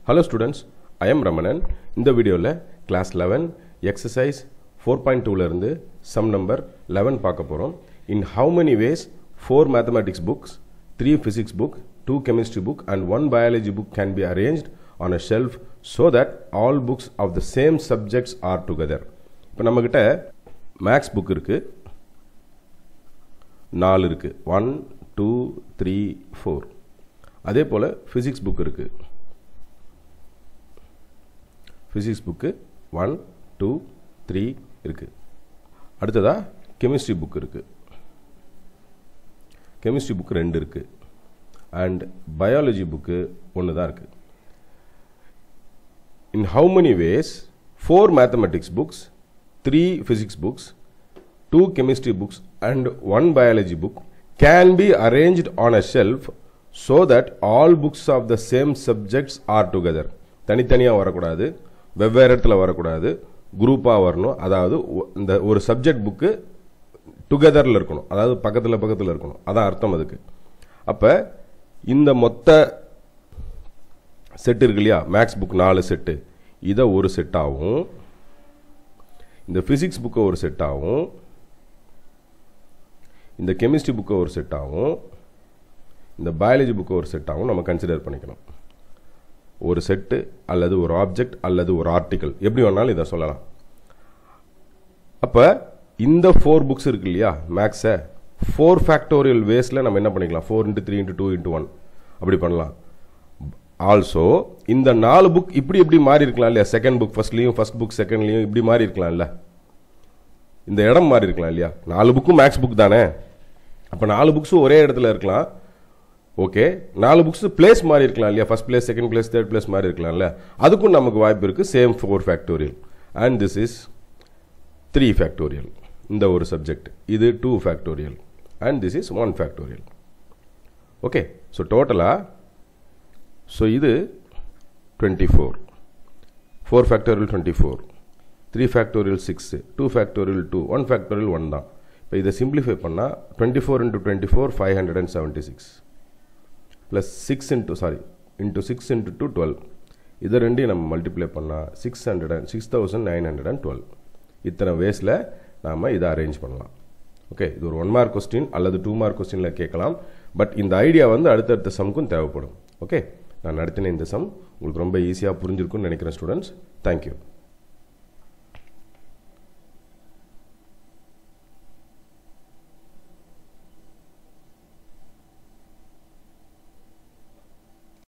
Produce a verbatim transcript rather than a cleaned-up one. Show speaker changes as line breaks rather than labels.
Hello students, I am Ramanan. In the video la class eleven exercise four point two la irundhu sum number eleven paaka porom. In how many ways four mathematics books, three physics book, two chemistry book and one biology book can be arranged on a shelf so that all books of the same subjects are together. இப்போ நம்ம கிட்ட maths book இருக்கு, நாலு இருக்கு, one two three four. அதே போல physics book இருக்கு, physics book one two three இருக்கு. அடுத்ததா chemistry book இருக்கு, chemistry book ரெண்டு இருக்கு and biology book ஒன்று தான் இருக்கு. In how many ways four mathematics books, three physics books, two chemistry books and one biology book can be arranged on a shelf so that all books of the same subjects are together. தனித்தனியாக வரக்கூடாது, வெவ்வேறு இடத்துல வரக்கூடாது, குரூப்பாக வரணும். அதாவது இந்த ஒரு சப்ஜெக்ட் புக்கு டுகெதரில் இருக்கணும், அதாவது பக்கத்தில் பக்கத்தில் இருக்கணும், அதான் அர்த்தம் அதுக்கு. அப்போ இந்த மொத்த செட் இருக்கு இல்லையா, மேக்ஸ் புக் நாலு செட்டு, இதை ஒரு செட்டாகவும் இந்த ஃபிசிக்ஸ் புக்கை ஒரு செட்டாகவும் இந்த கெமிஸ்ட்ரி புக்கை ஒரு செட்டாகவும் இந்த பயாலஜி புக்கை ஒரு செட்டாகவும் நம்ம கன்சிடர் பண்ணிக்கணும். ஒரு செட்டு அல்லது ஒரு ஆப்ஜெக்ட் அல்லது ஒரு ஆர்டிக்கல் எப்படி வேணாலும் இதை சொல்லலாம். அப்போ இந்த ஃபோர் புக்ஸ் இருக்கு இல்லையா மேக்ஸை, ஃபோர் ஃபேக்டோரியல் வேஸில் நம்ம என்ன பண்ணிக்கலாம், four into three into two into one அப்படி பண்ணலாம். ஆல்சோ இந்த நாலு புக் இப்படி இப்படி மாறி இருக்கலாம் இல்லையா, செகண்ட் புக் ஃபர்ஸ்ட்லையும் ஃபர்ஸ்ட் புக் செகண்ட்லையும் இப்படி மாறி இருக்கலாம் இல்லை, இந்த இடம் மாறி இருக்கலாம் இல்லையா. நாலு புக்கும் மேக்ஸ் புக் தானே, அப்போ நாலு புக்ஸும் ஒரே இடத்துல இருக்கலாம். ஓகே, நாலு புக்ஸ் பிளேஸ் மாறி இருக்கலாம் இல்லையா, first place second place third place மாறி இருக்கலாம்ல, அதுக்கும் நமக்கு வாய்ப்பு இருக்குது. Same four factorial and this is three factorial. இந்த ஒரு சப்ஜெக்ட் இது two factorial and this is one factorial. Okay, so டோட்டலாக ஸோ இது twenty four, four factorial twenty four, three factorial six, two factorial two, one factorial one தான். இப்போ இதை simplify பண்ணால் twenty four into twenty four five hundred and seventy six plus six into sorry into six into two twelve, இதை ரெண்டையும் நம்ம multiply பண்ணால் six hundred and six thousand nine hundred and twelve. இத்தனை வேஸில் நாம் இதை அரேஞ்ச் பண்ணலாம். ஓகே, இது ஒரு ஒன் மார்க் கொஸ்டின் அல்லது டூ மார்க் கொஸ்டினில் கேட்கலாம். பட் இந்த ஐடியா வந்து அடுத்தடுத்த சம்க்கும் தேவைப்படும். ஓகே, நான் நடத்தின இந்த சம் உங்களுக்கு ரொம்ப ஈஸியாக புரிஞ்சிருக்குன்னு நினைக்கிறேன் ஸ்டூடெண்ட்ஸ். தேங்க்யூ.